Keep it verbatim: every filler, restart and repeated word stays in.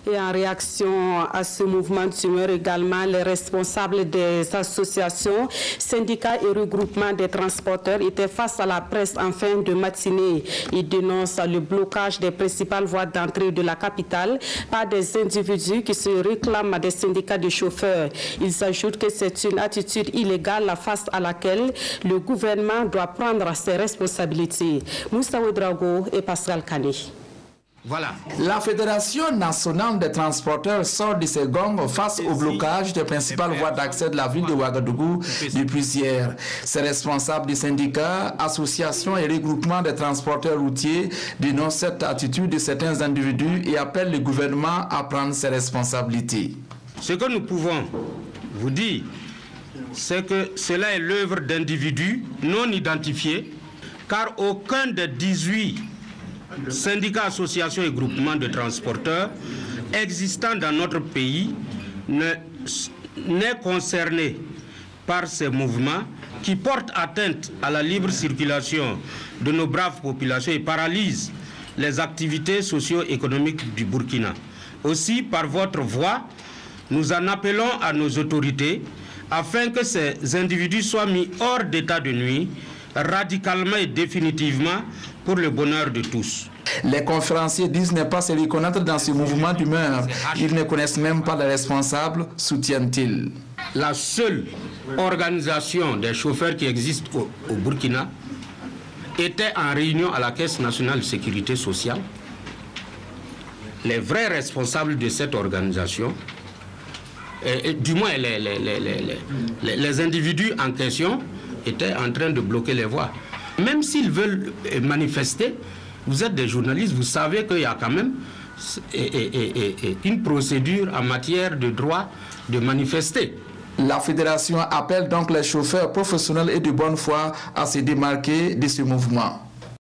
Et en réaction à ce mouvement d'humeur également, les responsables des associations, syndicats et regroupements des transporteurs étaient face à la presse en fin de matinée. Ils dénoncent le blocage des principales voies d'entrée de la capitale par des individus qui se réclament des syndicats de chauffeurs. Ils ajoutent que c'est une attitude illégale face à laquelle le gouvernement doit prendre ses responsabilités. Moussa Ouedraogo et Pascal Kani. Voilà. La Fédération nationale des transporteurs sort de ses gonds face au blocage des principales voies d'accès de la ville de Ouagadougou depuis hier. Ces responsables du syndicat, associations et regroupements des transporteurs routiers dénoncent cette attitude de certains individus et appellent le gouvernement à prendre ses responsabilités. Ce que nous pouvons vous dire, c'est que cela est l'œuvre d'individus non identifiés, car aucun des dix-huit syndicats, associations et groupements de transporteurs existants dans notre pays n'est concerné par ces mouvements qui portent atteinte à la libre circulation de nos braves populations et paralysent les activités socio-économiques du Burkina. Aussi, par votre voix, nous en appelons à nos autorités afin que ces individus soient mis hors d'état de nuit, radicalement et définitivement, pour le bonheur de tous. Les conférenciers disent ne pas se reconnaître dans ce mouvement d'humeur. Ils ne connaissent même pas les responsables, soutiennent-ils. La seule organisation des chauffeurs qui existe au, au Burkina était en réunion à la Caisse nationale de sécurité sociale. Les vrais responsables de cette organisation, et, et, du moins les, les, les, les, les, les individus en question, étaient en train de bloquer les voies. Même s'ils veulent manifester, vous êtes des journalistes, vous savez qu'il y a quand même et, et, et, et une procédure en matière de droit de manifester. La fédération appelle donc les chauffeurs professionnels et de bonne foi à se démarquer de ce mouvement.